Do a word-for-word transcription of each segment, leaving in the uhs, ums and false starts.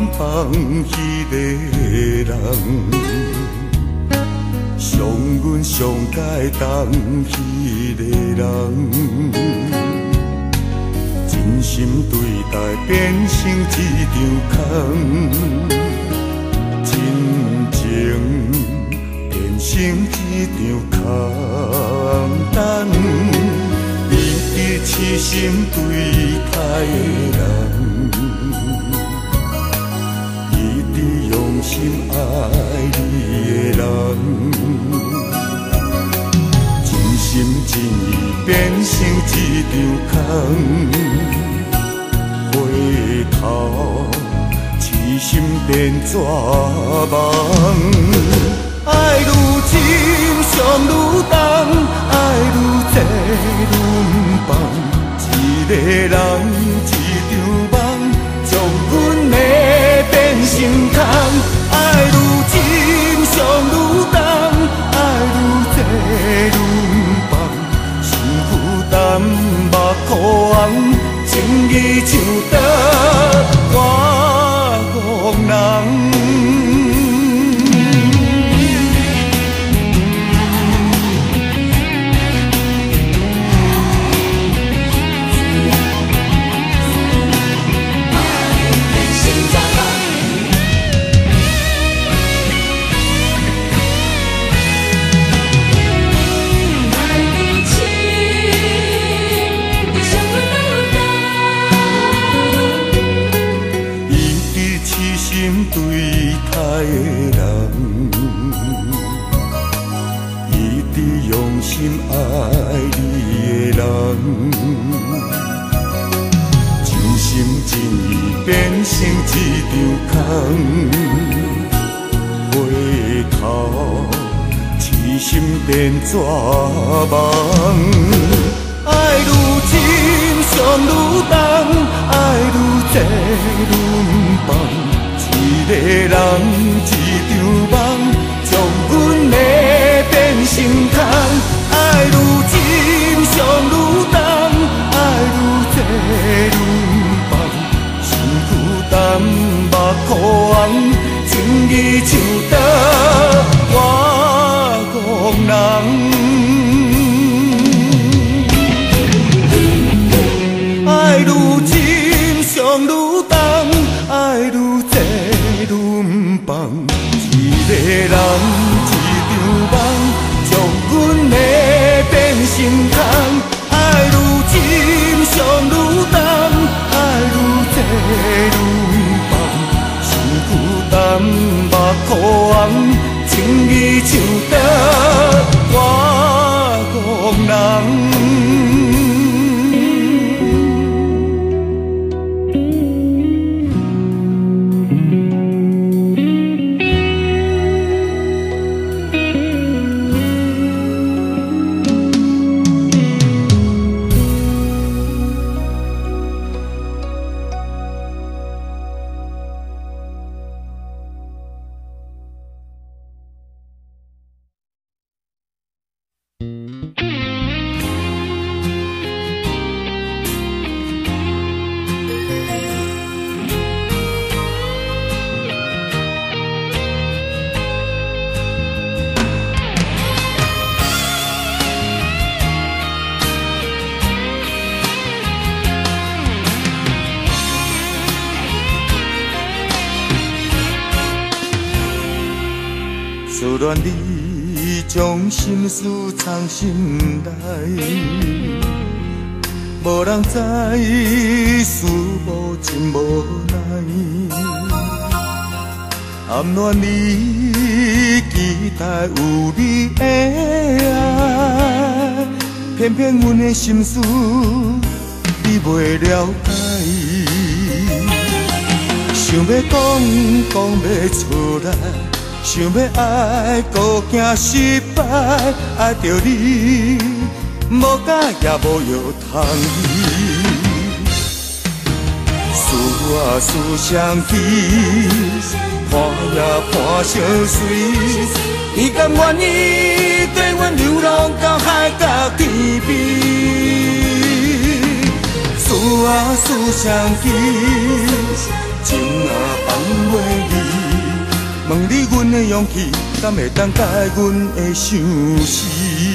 放迄个人，伤阮上解当迄个人，真心对待变成一场空，真情变成一场空单。你伫痴心对待的人，伊伫用心爱你的人，真心真意变成一场空，回头痴心变绝望。爱愈深，伤愈重，爱愈多愈不放。一个人，一场梦，将阮的变成空。爱愈深，伤愈重，爱愈多愈不放。心负担，目眶红，情义像刀割憨人。对待的人，伊伫用心爱你的人，真心真意变成一场空，回头痴心变绝望。爱愈深，伤愈重，爱愈多愈不放。一个人，一场梦，将阮的变成空。爱愈深，伤愈重，爱愈多愈不放。心负担，目眶红，情义像刀割憨人。爱愈深，伤愈重，爱愈多愈不放。一个人，一场梦，将阮的变成空。爱愈深，伤愈重，爱愈多愈不放。心负担，目眶红，情义像刀割憨人。思恋你将心事藏心内，无人知，思无真无奈。暗恋你，期待有你的爱，偏偏阮的心事你袂了解。想要讲，讲袂出来。想要爱，搁惊失败，爱着你，无解也无药通医。思啊思相依，看也看相随。你甘愿意跟阮流浪到海角天边？思啊思相依。 情若放袂离，问你阮的勇气，敢会当解阮的相思？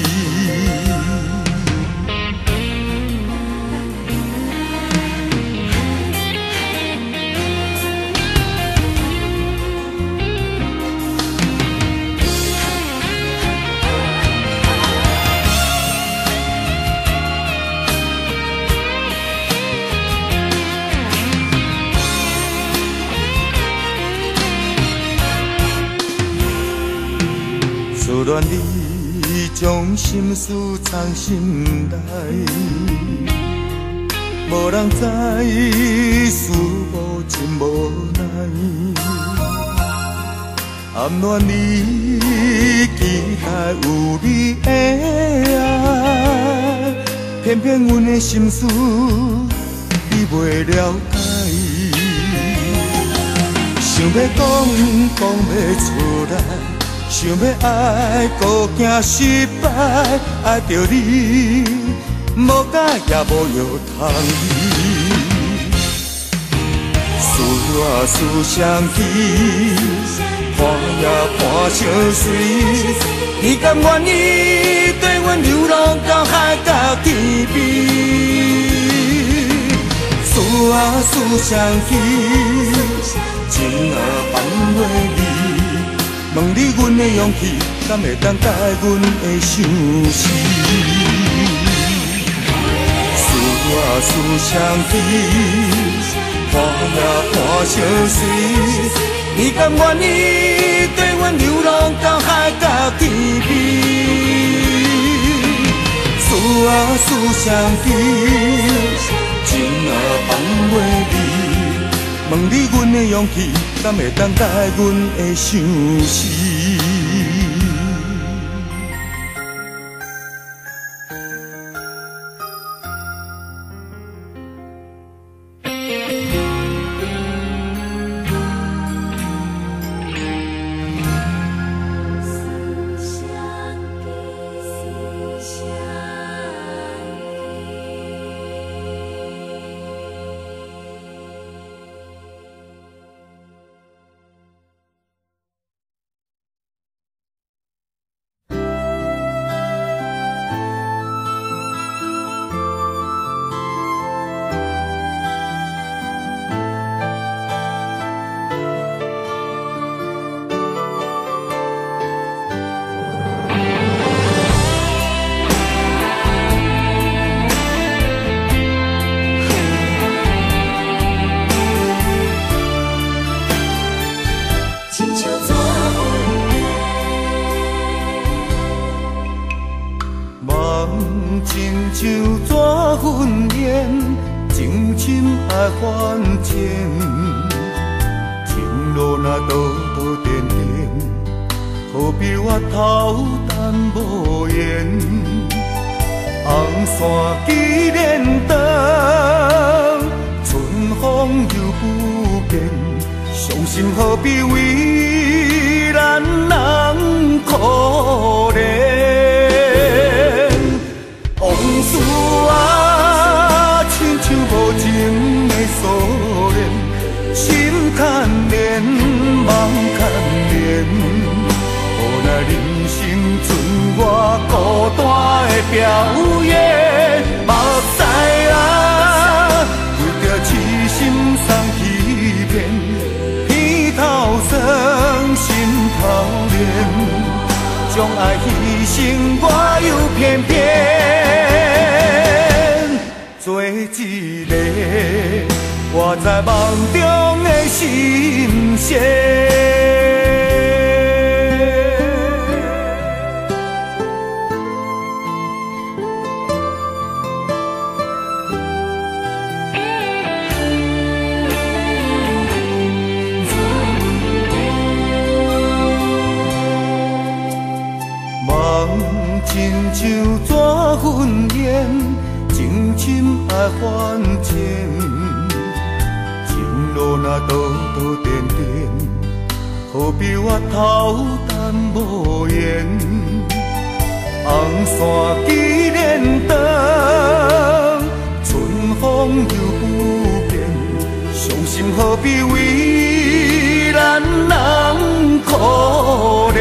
错乱你将心事藏心内，无人知，思无真无奈。暗恋你，期待有你的爱，偏偏阮的心事你袂了解。想要讲，讲袂出来。想要爱，搁惊失败，爱着你，无解也无药通医。思啊思相依，看也看相随。你甘愿意跟阮流浪到海角天边？思啊思相依，情啊放袂离。问你阮的勇气，敢会当解阮的相思？思啊思相依，看也看相随。你甘愿意跟阮流浪到海角天边？思啊思相依，情啊放袂离。问你阮的勇气，敢会当解阮的相思？ 何必为咱人可怜？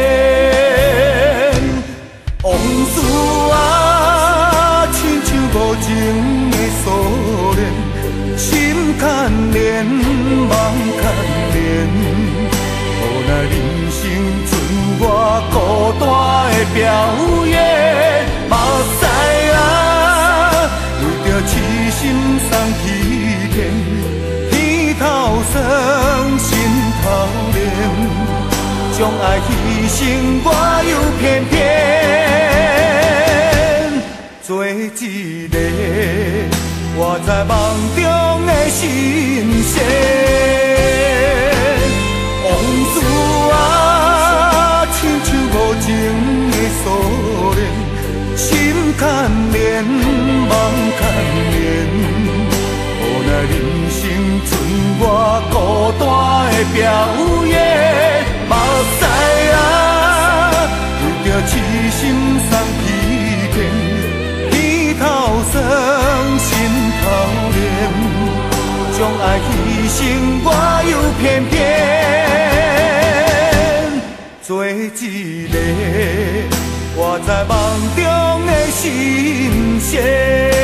往事啊，亲像无情的锁链，心牵连，梦牵连，无奈人生剩我孤单的表演，目屎啊，为着痴心送去天，天头酸，心头凉，将爱牺牲我又偏偏做一个活在梦中的神仙。往事啊，亲像无情的锁链，心牵连，梦牵连，无奈人生剩我孤单的表演，目屎啊，为着痴心送去天，天头酸，心头凉，将爱牺牲我又偏偏做一个活在梦中的神仙。